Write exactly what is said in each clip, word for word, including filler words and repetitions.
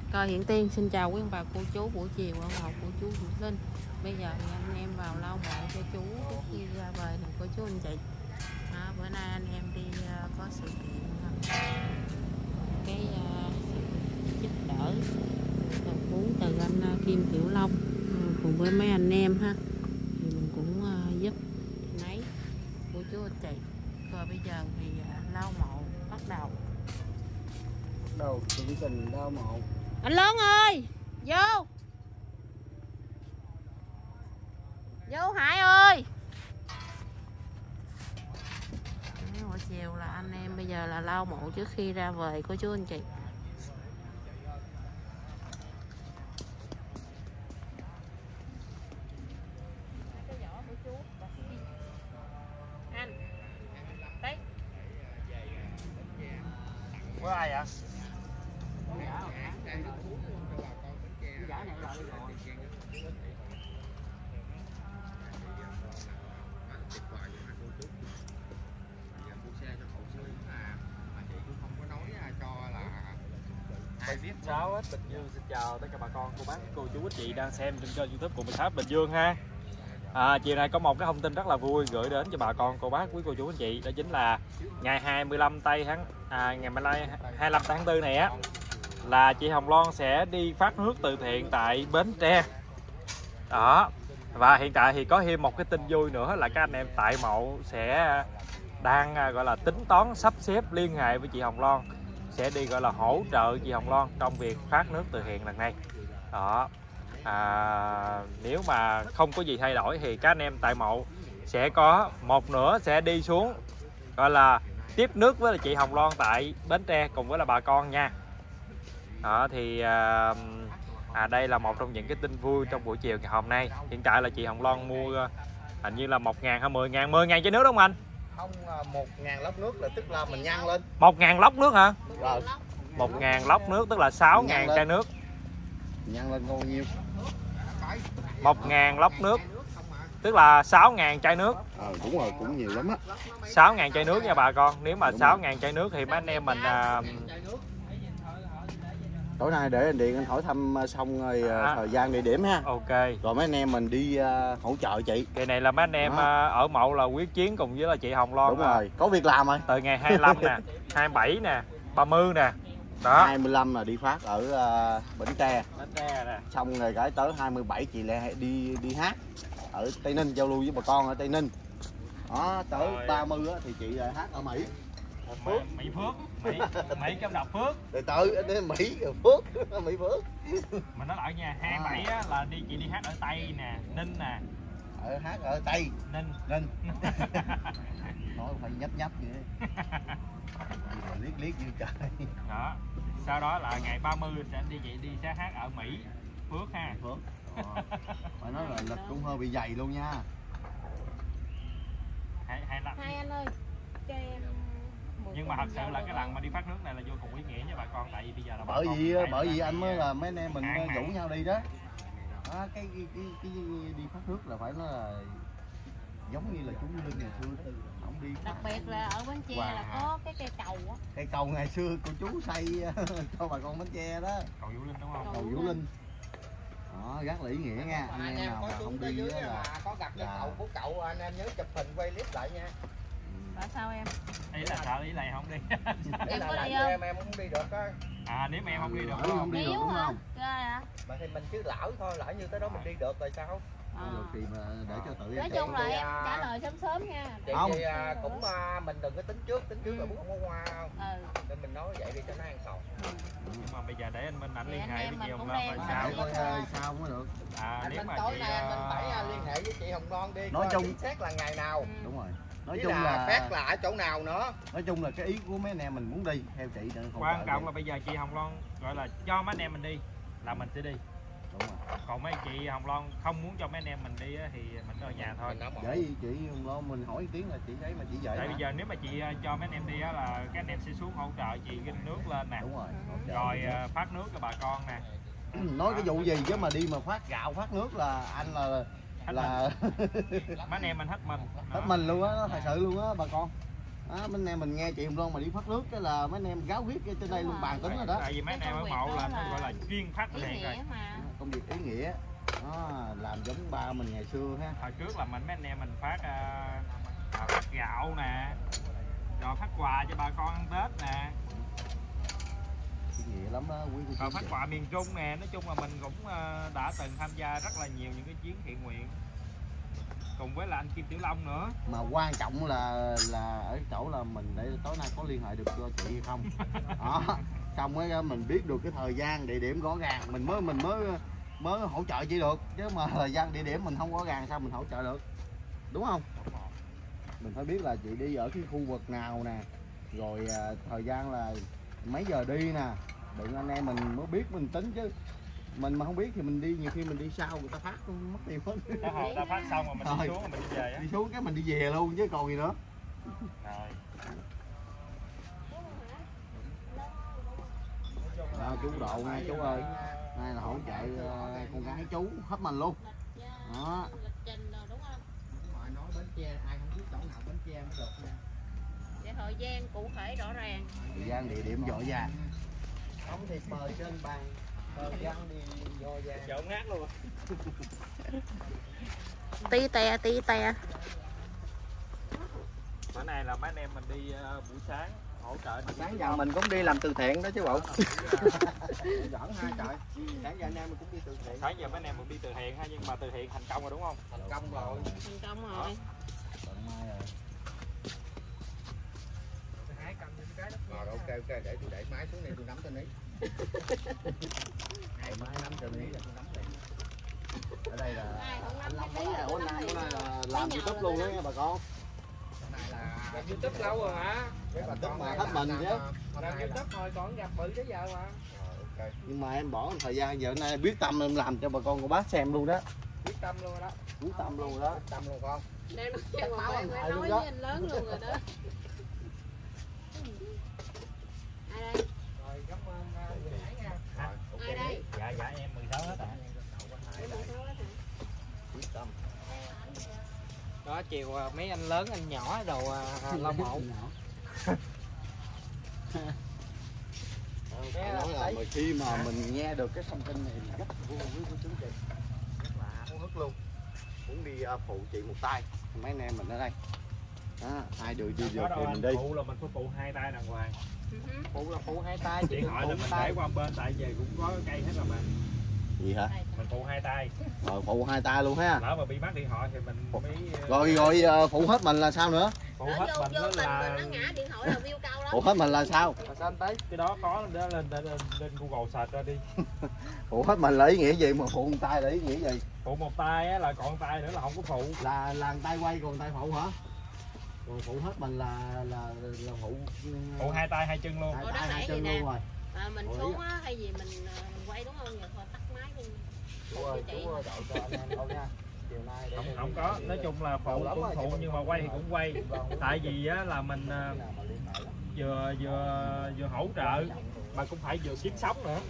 Coi Hiện Tiên xin chào quý ông bà cô chú buổi chiều ở hậu của chú Vũ Linh. Bây giờ thì anh em vào lau mộ cho chú trước khi ra về nè cô chú anh chị. À, bữa nay anh em đi uh, có sự kiện uh, cái uh, sự giúp đỡ cầu cứu từ anh uh, Kim Tiểu Long uh, cùng với mấy anh em ha, thì mình cũng uh, giúp nấy cô chú anh chị. Rồi bây giờ thì uh, lau mộ bắt đầu. Đầu chương trình lau mộ. Anh Lớn ơi, vô vô Hải ơi. Buổi chiều là anh em bây giờ là lau mộ trước khi ra về cô chú anh chị. Anh đấy Có ai vậy? Mình biết sáu hết Bình Dương, xin chào tất cả bà con, cô bác, cô chú, anh chị đang xem trên kênh YouTube của mười sáu Bình Dương ha. À, chiều nay có một cái thông tin rất là vui gửi đến cho bà con, cô bác, quý cô chú, anh chị, đó chính là ngày hai mươi lăm tây tháng à, ngày mai hai mươi lăm tháng tư này á, là chị Hồng Loan sẽ đi phát nước từ thiện tại Bến Tre. Đó. Và hiện tại thì có thêm một cái tin vui nữa là các anh em tại mộ sẽ đang gọi là tính toán sắp xếp liên hệ với chị Hồng Loan, sẽ đi gọi là hỗ trợ chị Hồng Loan trong việc phát nước từ thiện lần này. Đó. À, nếu mà không có gì thay đổi thì các anh em tại mộ sẽ có một nửa sẽ đi xuống gọi là tiếp nước với chị Hồng Loan tại Bến Tre cùng với là bà con nha. Đó thì à, à, đây là một trong những cái tin vui trong buổi chiều ngày hôm nay. Hiện tại là chị Hồng Loan mua hình như là một ngàn hay mười ngàn, mười ngàn chai nước đúng không anh? Không, một ngàn lốc nước là tức là mình nhân lên. Một ngàn lốc nước hả? Rồi. Một ngàn lốc nước tức là sáu ngàn chai nước. Nhân lên bao nhiêu? Một ngàn lốc nước tức là sáu ngàn chai nước. Ờ đúng rồi, cũng nhiều lắm á. Sáu ngàn chai nước nha bà con. Nếu mà sáu ngàn chai nước thì mấy anh em mình à... tối nay để anh Điện anh hỏi thăm xong rồi à. thời gian địa điểm ha. Ok. Rồi mấy anh em mình đi uh, hỗ trợ chị. Kỳ này là mấy anh em à. ở mộ là quyết chiến cùng với là chị Hồng Loan. Đúng rồi, có việc làm rồi. Từ ngày hai mươi lăm nè, hai mươi bảy nè, ba mươi nè. Đó. hai mươi lăm là đi phát ở uh, Bến Tre. Bến Tre nè. Xong rồi cái tới hai mươi bảy chị lại đi đi hát ở Tây Ninh, giao lưu với bà con ở Tây Ninh. Đó, tới rồi. ba mươi á, thì chị lại hát ở Mỹ. Phước. Mỹ Phước, Mỹ, Mỹ Cam Đập Phước. Từ từ anh đến Mỹ Phước, Mỹ Phước. Mình nói lại nha, hai mươi bảy á là đi chị đi hát ở Tây nè, Ninh nè. Ở hát ở Tây, Ninh. Ninh. Nói phải nhấp nhấp vậy. Liếc liếc như trời. Đó. Sau đó là ngày ba mươi sẽ đi chị đi sẽ hát ở Mỹ, Phước ha. Phước. Ờ. Phải nói là lịch cũng hơi bị dày luôn nha. Hai, hai, hai anh ơi, cho em. Nhưng mà thật sự là cái lần mà đi phát nước này là vô cùng ý nghĩa với bà con, tại vì bây giờ là bà bởi con vì bởi vì anh mới là mấy anh em mình rủ nhau đi đó. Đó, cái, cái, cái, cái đi phát nước là phải nói là giống như là chú Linh ngày xưa đó. Không đi đặc biệt là ở Bến Tre wow. là có cái cây cầu á. Cây cầu ngày xưa cô chú xây cho bà con Bến Tre đó. Cầu Vũ Linh đúng không? Cầu Vũ Linh. Đó, rất là ý nghĩa nha. Anh, anh em nào mà không đi dưới là mà có gặp cái là... cầu của cậu anh em nhớ chụp hình quay clip lại nha. Tại sao em? Ý là sợ ý này không đi. Em có đi không? Em em không đi được á. À nếu mà em không đi được không, không đi được đúng không? À. Mà thì mình chứ lỡ thôi, lỡ như tới đó mình đi được rồi sao? À. Thì mà để cho tự nói chung là em trả lời sớm sớm nha. Chị không. Thì cũng mình đừng có tính trước, tính trước là muốn không có hoa không. Ừ. Nên mình nói vậy đi cho nó an toàn. Ừ. Nhưng mà bây giờ để anh Minh ảnh liên hệ với chị Hồng Loan rồi sao? Coi sao mới được. À nếu mà tối chị nay mình phải liên hệ với chị Hồng Loan đi. Nói chung xét là ngày nào. Đúng rồi. Nói với chung là, là phát là ở chỗ nào nữa. Nói chung là cái ý của mấy anh em mình muốn đi theo chị. Quan trọng là bây giờ chị Hồng Loan gọi là cho mấy anh em mình đi là mình sẽ đi. Đúng rồi. Còn mấy chị Hồng Loan không muốn cho mấy anh em mình đi thì mình ở nhà thôi. Vậy chị Hồng Loan mình hỏi ý kiến là chị thấy mà chị vậy. Tại bây giờ nếu mà chị cho mấy anh em đi á là các anh em sẽ xuống hỗ trợ chị ginh nước lên nè. Đúng rồi. Rồi phát nước cho bà con nè. Nói cái vụ gì chứ mà đi mà phát gạo phát nước là anh là là mấy anh em mình hết mình. Hết mình luôn á, thật sự luôn á bà con. Đó, mấy anh em mình nghe chị Hồng Loan mà đi phát nước cái là mấy anh em gáo viết trên đây luôn bàn tính rồi đó. Tại vì mấy anh em ở mộ là nó gọi là chuyên phát ý bệnh hẹn rồi. nghĩa mà. Công việc ý nghĩa. Nó làm giống ba mình ngày xưa ha. Hồi trước là mình mấy anh em mình phát uh, phát gạo nè, rồi phát quà cho bà con ăn Tết nè, Ý nghĩa lắm đó quý cô rồi chú phát chị. quà miền Trung nè. Nói chung là mình cũng uh, đã từng tham gia rất là nhiều những cái chuyến thiện nguyện cùng với là anh Kim Tiểu Long nữa. Mà quan trọng là là ở chỗ là mình để tối nay có liên hệ được cho chị hay không. Đó. Xong mới mình biết được cái thời gian địa điểm rõ ràng mình mới mình mới mới hỗ trợ chị được, chứ mà thời gian địa điểm mình không rõ ràng sao mình hỗ trợ được, đúng không? Mình phải biết là chị đi ở cái khu vực nào nè, rồi à, thời gian là mấy giờ đi nè, đừng anh em mình mới biết mình tính chứ. Mình mà không biết thì mình đi, nhiều khi mình đi sau người ta phát mất tiền hết. Đó, hồi ta phát xong rồi mình đi Rồi. xuống rồi mình đi về á. Đi xuống cái mình đi về luôn chứ còn gì nữa. Rồi. À, chú Độ nha chú ơi, nay là hỗ trợ uh, con gái chú hết mình luôn. Đó. Nói Bến Tre ai không biết chỗ nào Bến Tre mới được nha. Vậy thời gian cụ thể rõ ràng. Thời gian địa điểm rõ ràng. Không thì mời trên bàn, thời gian đi vô ra. Chợ ngát luôn. Tí te tí te. Bữa nay là mấy anh em mình đi uh, buổi sáng hỗ trợ. Sáng giờ mình cũng đi làm từ thiện đó chứ bộ. Giỡn ha trời. Sáng giờ anh em mình cũng đi từ thiện. Sáng giờ mấy anh em mình đi từ thiện ha, nhưng mà từ thiện thành công rồi đúng không? Thành công rồi. Thành công rồi. Rồi ok ok để tôi để máy xuống đây tôi nắm tên ấy. Hai máy nắm tên ấy là tôi nắm tiền. Ở đây là Ai không nắm anh cái Long tí là bữa nay bữa nay là làm YouTube luôn đó nha bà con. Này là Làm YouTube lâu rồi hả? với bà con mà này hết làm- mình làm- chứ. làm Làm này là- YouTube thôi còn gặp bự tới giờ mà. Rồi, ok. Nhưng mà em bỏ thời gian giờ nay biết tâm em làm cho bà con cô bác xem luôn đó. Quyết tâm luôn rồi đó. Biết tâm luôn rồi đó. Tâm luôn con. Đang nói chuyện máu mà anh phải Hải nói luôn với đó. anh lớn luôn rồi đó. Ai đây? Rồi cảm ơn uh, Quỳnh Hải nha. Rồi, ok. Ai đây? Dạ dạ em mười sáu hết ạ. Biết tâm. Đó chiều mấy anh lớn anh nhỏ đồ Long Hậu. Phải nói là mà khi mà mình nghe được cái thông tin này thì rất vui với cô chú chị, rất là háo hức luôn, muốn đi uh, phụ chị một tay. Mấy anh em mình ở đây đó, ai được đi được thì mình đi. Phụ là mình phải phụ hai tay đàng hoàng. Phụ là phụ hai tay chứ Điện thoại là mình để qua bên tại về cũng có cây hết rồi mà. Gì hả? Mình phụ hai tay. Rồi phụ hai tay luôn ha. Lỡ mà bị mất điện thoại thì mình mới Rồi rồi uh, phụ hết mình là sao nữa? phụ hết mình đó là nó ngã điện thoại là view cao lắm. Phụ hết mình là sao? là sao anh tới cái đó có đó lên lên lên, lên Google search ra đi. Phụ hết mình là ý nghĩa gì, mà phụ một tay là ý nghĩa gì? Phụ một tay á, là còn tay nữa là không có phụ. Là là tay quay còn tay phụ hả? Còn phụ hết mình là là là phụ Phụ hai tay hai chân luôn. hai Ủa, tay đó hai nãy chân vậy nè. luôn rồi. À, mình Ủa, xuống ý á hay gì mình, mình quay đúng không? Giờ thôi tắt máy luôn. Chú ơi, chú ơi, đợi cho anh em thôi nha. Chiều nay để Không em không đi- có, nói chung là phụ Lâu lắm cũng rồi, phụ chị nhưng mình mà quay thì không cũng quay. Tại vì á là mình à, nào mà liên hệ lắm. vừa vừa vừa hỗ trợ mà cũng phải vừa kiếm sống nữa.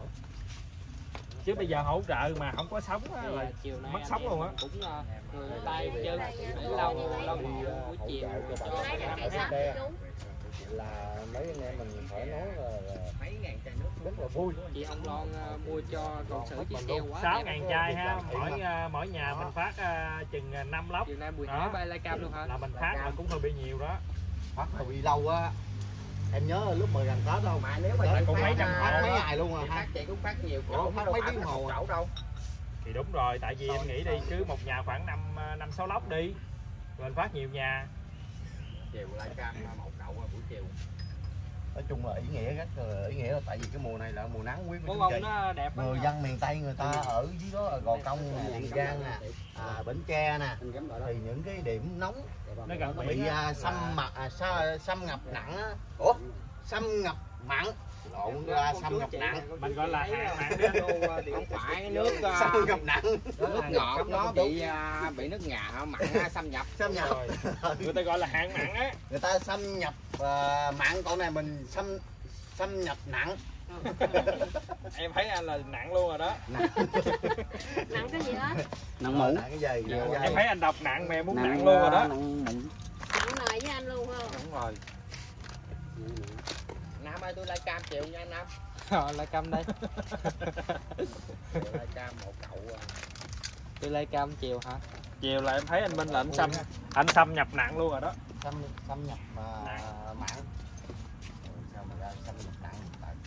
Chứ bây giờ hỗ trợ mà không có sống á là mất sống luôn á. Cũng người tay chân để lau lau buổi chiều cho Lấy ra kệ sách Đe. chú. Là mấy anh em mình phải nói là, là mấy ngàn chai nước rất là vui. chị ông Lon uh, mua cho con sử chiếc xe quá sáu đẹp. ngàn chai ha, mỗi uh, mỗi nhà mình phát uh, chừng năm lốc. Chiều nay Bùi Đó. Hải bay lai cam luôn hả? Là mình phát là cũng hơi bị nhiều đó. Phát hồi bị lâu á. Em nhớ lúc mà gần Tết đâu mà nếu mà Tết chị cũng phát, mấy trăm à, phát hộ mấy á. ngày luôn chị à phát ha. chị cũng phát nhiều Ủa, chỗ phát đâu mấy phải tiếng là hồ một à? chỗ đâu. Thì đúng rồi, tại vì em nghĩ đi cứ một nhà khoảng năm năm sáu lốc đi. Rồi mình phát nhiều nhà. Chiều lai cam một cậu buổi chiều. Nói chung là ý nghĩa rất là ý nghĩa, là tại vì cái mùa này là mùa nắng quý Món quý bông chị. nó đẹp lắm. Người dân miền Tây người ta ở dưới đó là Gò Công nè, Tiền Giang nè, à, Bến Tre nè, thì những cái điểm nóng Nó gần bị biển á. à, xâm mặn à, sa- xâm ngập nặng á. Ủa, xâm ngập mặn lộn ra xâm ngập nặng, Mình gọi là hạn mặn Nước đó. không phải nước xâm ngập nặng, nước ngọt nó bị à, bị nước nhà mặn à, xâm nhập. xâm nhập. Rồi. Người ta gọi là hạn mặn á. Người ta xâm nhập à, mặn, còn này mình xâm xâm nhập nặng. Em thấy anh là nặng luôn rồi đó. Nặng cái gì đó? Nặng mụn. Nặng cái gì? Em thấy anh đọc nặng mà em muốn nặng luôn rồi đó. Nặng mụn. Nặng nề với anh luôn không? Đúng rồi. Nam ơi tôi lai cam chiều nha Nam. Rồi lai cam đây. Lai cam một cậu à. Tôi lai cam chiều hả? Chiều là em thấy anh Minh là anh xâm anh xâm nhập nặng luôn rồi đó. xâm xâm nhập mà mạng sao mà ra xâm nhập nặng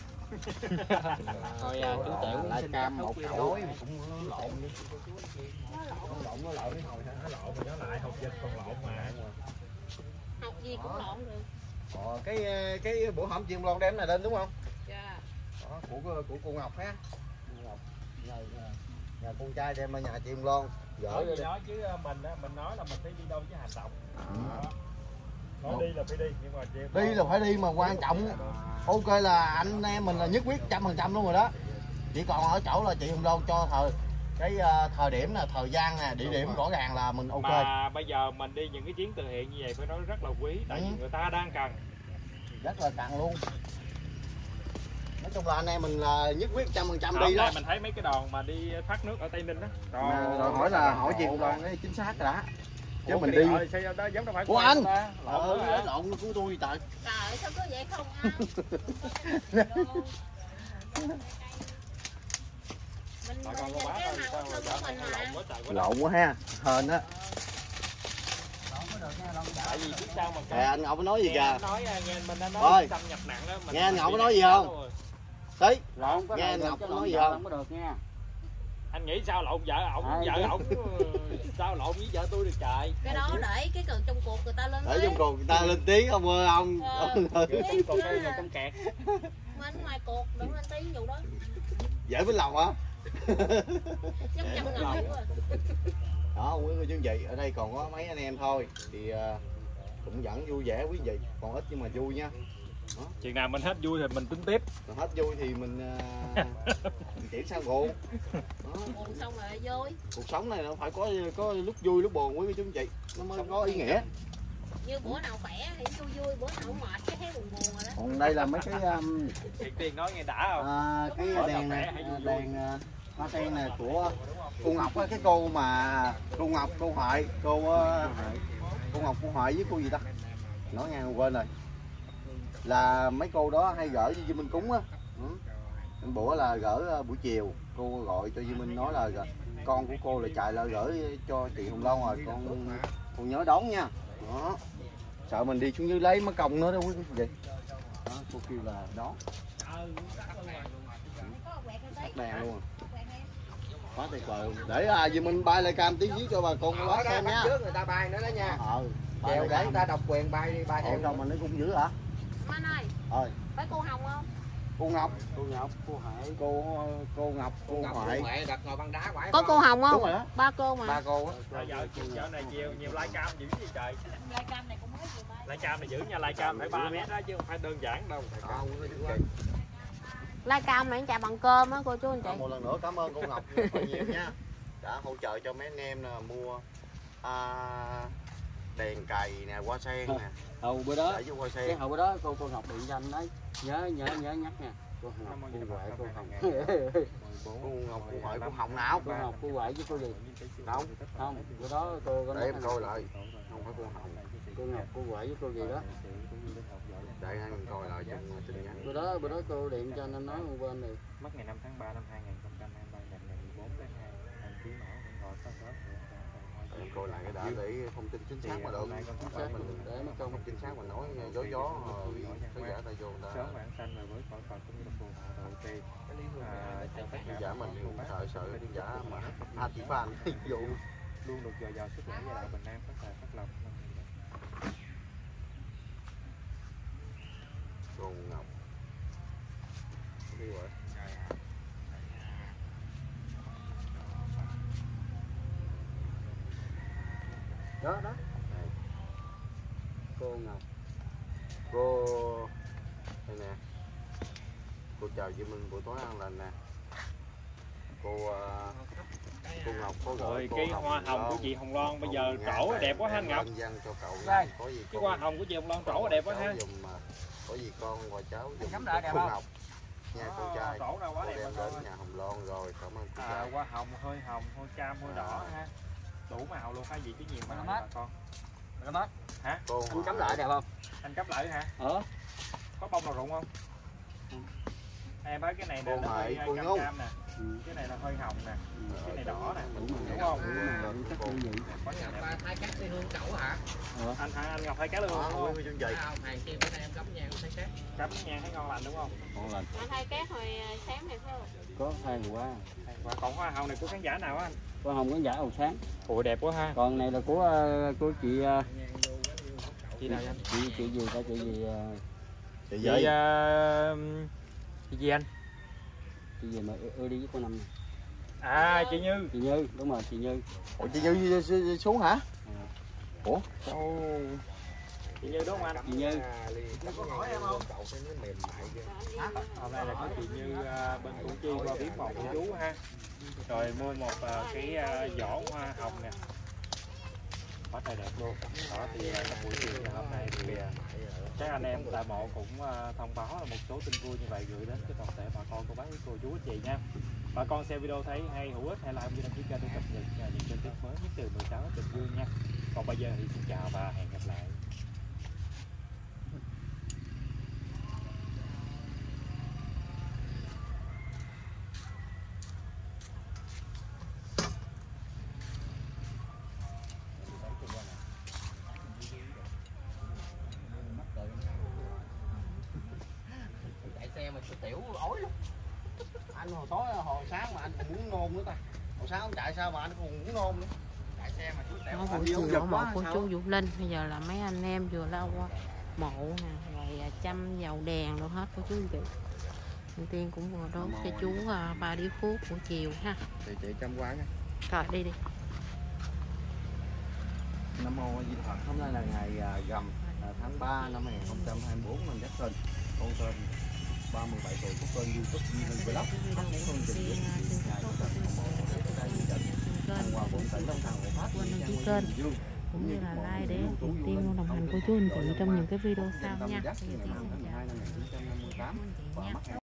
Thôi à, chú tiểu lại xin cam cắt một khúc cậu video. cũng lộn đi Nó lộn nó lộn hồi nó lộn rồi nó lại học dịch còn lộn mà. Học gì cũng lộn được. Ờ, cái cái bữa hổm chim lon đem này lên đúng không? Dạ. Đó, của của cô Ngọc ha. Cô Ngọc nhà, nhà, nhà con trai đem ở nhà chim lon gỡ Nói đi gì đó chứ mình á, mình nói là mình phải đi đâu chứ hành động. Ừ. Nói đi là phải đi nhưng mà chim Đi là phải đi mà quan trọng ok là anh em mình là nhất quyết trăm phần trăm luôn rồi đó. Chỉ còn ở chỗ là chị Hồng Loan cho thời cái uh, thời điểm nè, thời gian nè, địa điểm rõ ràng là mình ok. Mà bây giờ mình đi những cái chuyến từ thiện như vậy phải nói rất là quý tại Ừ. vì người ta đang cần. Rất là cần luôn. Nói chung là anh em mình là nhất quyết trăm phần trăm đi đó. Mình thấy mấy cái đoàn mà đi phát nước ở Tây Ninh đó. Mà rồi hỏi là hỏi chị Hồng Loan cái chính xác rồi đó. Chứ Ủa, mình đi đi rồi, sao đó giống đâu phải của anh. Lộn Ờ, nữa hả? lộn của tôi trời. Trời ơi, sao có vậy không anh? Mình Bà con nhìn có quá cái thôi, màu sao thân mà của mình lộn mà. quá trời quá đất. Lộn quá ha. Hên á. Tại vì biết sao mà Kìa anh Ngọc nói gì nghe kìa. anh nói nghe mình đã Thôi. nói xâm nhập nặng đó mình Nghe anh Ngọc bị nói gì nặng không? rồi. Tí. Lộn có Nghe anh được Ngọc chứ nói lộn gì vợ không? không có được nha. Anh nghĩ sao lộn vợ ổng À, vợ chứ. ổng sao lộn với vợ tôi được trời. Cái đó để cái cần trong cuộc người ta lên Để tiếng. trong cuộc người ta lên tiếng không ơi ông. Ờ. Ông ơi. Tiếng Còn chứ. đây là trong kẹt. Bên ngoài cuộc đừng lên tiếng vụ đó. Dễ với lòng hả? Giống chăm ngầu rồi. Đó quý cô chú anh chị, ở đây còn có mấy anh em thôi thì uh, cũng vẫn vui vẻ quý vị, còn ít nhưng mà vui nha. Đó. Chừng nào mình hết vui thì mình tính tiếp. Còn hết vui thì mình, uh, mình chuyển sang buồn. Đó. Buồn xong rồi vui. Cuộc sống này nó phải có có lúc vui lúc buồn quý cô chú anh chị, nó mới có ý nghĩa. Như bữa nào khỏe thì vui vui, bữa nào mệt cái thấy buồn buồn rồi đó. Còn đây là mấy cái um, Thiệt tiền nói nghe đã không? à, cái đèn này, đèn uh, hoa sen này của cô Ngọc á, cái cô mà cô Ngọc, cô Huệ, cô uh, cô Ngọc, cô Huệ với cô gì ta? Nói nghe quên rồi. Là mấy cô đó hay gửi cho Duy Minh cúng á. Ừ. Bữa là gửi uh, buổi chiều, cô gọi cho Duy Minh nói là con của cô là chạy lại gửi cho chị Hồng Loan rồi, con con nhớ đón nha. Đó. Sợ mình đi xuống dưới lấy mất công nữa đó quý vị. Đó, cô kêu là đón. Tắt đèn luôn. Quá tuyệt vời luôn. Để à, Duy Minh bay lại cam tí viết cho bà con Ở bác đó xem bắt nha. trước người ta bay nữa đó nha. Ờ. Chèo để người ta độc quyền bay đi bay Ủa theo. sao mà nó cũng dữ hả? Anh ơi, Ơi, phải cô Hồng không? cô Ngọc, Cô Ngọc, cô Hải. cô cô Ngọc, cô Ngọc Huệ. Huệ đặt ngồi băng đá quải. Có cô Hồng Đúng không? rồi đó. Ba cô mà. Ba cô á. Bây giờ giờ này nhiều nhiều like cam dữ gì trời. Lai cam này cũng mới vừa bay. Like cam này dữ nha, like cam phải ba mét đó chứ không phải đơn giản đâu. Đó, quý vị chị. Lai cam này chạy bằng cơm á cô chú anh chị. Một lần nữa cảm ơn cô Ngọc rất là nhiều nha. Đã hỗ trợ cho mấy anh em nè, mua à, đèn cày nè, hoa sen nè. Hầu bữa đó, Để vô hoa cái sen. hầu bữa đó cô cô Ngọc điện cho anh đấy. Nhớ nhớ nhớ nhắc nha. Cô Ngọc, cô Huệ, cô Hồng. Cô Ngọc, cô Huệ, cô Hồng nào? Cô Ngọc, cô Huệ với cô gì? Đâu? Không, bữa đó cô có Để nói em coi lại. Không phải cô Hồng. cô Ngọc, cô Huệ với cô gì đó. Để anh mình coi lại trong tin nhắn. Bữa đó bữa đó cô điện cho anh, anh nói không quên rồi. Mất ngày năm tháng ba năm hai nghìn không trăm hai mươi ba, ngày mười bốn tháng hai, anh ký mẫu cũng gọi sáu sáu. Em coi lại cái đã để thông tin chính xác mà được. Chính xác Mình để nó không công. chính xác mình nói gió gió khán giả ta vô ta. Sớm vãng sanh và với khỏi Phật cũng như là phù hộ đầu tiên cho tất Khán cả giả mình cũng sợ sợ khán giả mà a chỉ fan vô luôn được dồi dào sức khỏe và đạo bình an, phát tài phát lộc. cô Ngọc. Đi rồi. Đó đó. Cô Ngọc. Cô đây nè. Cô chào Duy Minh buổi tối an lành nè. Cô uh, cô Ngọc có gọi Rồi cô cái hoa hồng của chị Hồng Loan bây giờ trổ đẹp quá ha anh Ngọc. Dân cho cậu Đây. có gì Cái hoa hồng của chị Hồng Loan trổ đẹp quá ha. Dùng mà có gì con và cháu dùng Ngắm lại đẹp cô không? Ngọc nha cô trai. Trổ ra quá Cô đẹp đem luôn. đến nhà Hồng Loan rồi cảm ơn cô À, trai. hoa hồng, hơi hồng, hơi cam, hơi đỏ ha. Đủ màu luôn, hay gì chứ nhiều màu bà con. Hả? Cô Anh cắm lại đẹp không? Anh cấp lại hả? Ờ. Có bông nào rụng không? Em thấy cái này nè, nó hơi cam cam nè, cái này là hơi hồng nè, cái này đỏ nè, đúng không? Thái cát đi hương cẩu hả? Anh anh Ngọc thấy cá luôn không? Hàng kia bữa nay em cắm nhang thấy cát. Cắm nhang thấy ngon lành đúng không? Ngon lành. Anh thay cát hồi sáng này phải không? Có hai mùa hoa. Và còn hoa hồng này của khán giả nào á anh? Hoa hồng khán giả màu sáng. Ủa đẹp quá ha. Còn này là của của chị Chị nào anh? chị chị gì ta chị gì Chị Chị gì? uh, chị gì anh? chị gì mà ưa đi với cô Năm này. À chị Như. Chị Như, đúng rồi chị Như. Ủa chị Như xuống hả? Ủa? Sao chị Như đúng không anh? Chị Như. Hôm nay là có chị Như uh, bên Củ Chi qua viếng mộ của chú ha. Rồi mua một uh, cái uh, giỏ hoa hồng nè. Quá trời đẹp luôn. Đó thì uh, trong buổi chiều ngày hôm nay thì uh, các anh em tại mộ cũng uh, thông báo là một số tin vui như vậy gửi đến cho toàn thể bà con cô bác quý cô chú anh chị nha. Bà con xem video thấy hay hữu ích hay like như đăng ký kênh để cập nhật những tin tức mới nhất từ mười sáu Bình Dương nha. Còn bây giờ thì xin chào và hẹn gặp lại. Chạy xe mà cái tiểu ối lắm. Anh hồi tối hồi sáng mà anh còn muốn nôn nữa ta. Hồi sáng ông chạy sao mà anh còn muốn nôn nữa. Chạy xe mà chú tiểu. Nó buổi chiều ở mộ của chú Vũ Linh. Bây giờ là mấy anh em vừa lao qua mộ nè, rồi chăm dầu đèn đâu hết của chú chị. Đầu tiên cũng vừa đốt cho chú uh, ba điếu thuốc buổi chiều ha. Thì chị chăm quán á. Rồi đi đi. Nam mô A Di Đà Phật. Hôm nay là ngày rằm tháng ba năm hai nghìn không trăm hai mươi tư năm Giáp Thìn. Con tên ba mươi bảy tuổi của kênh YouTube Duy Linh Vlog. Bắt muốn thông tin về những ngày của thành phố mộ để tới đây gia đình. Thằng Hòa Vượng tỉnh Long Thằng Hộ Pháp Quên đăng ký kênh cũng như là like để ủng tiên đồng hành của chú anh chị trong những cái video sau nha. Bây giờ thì xin chào. năm một nghìn chín trăm năm mươi tám và mắc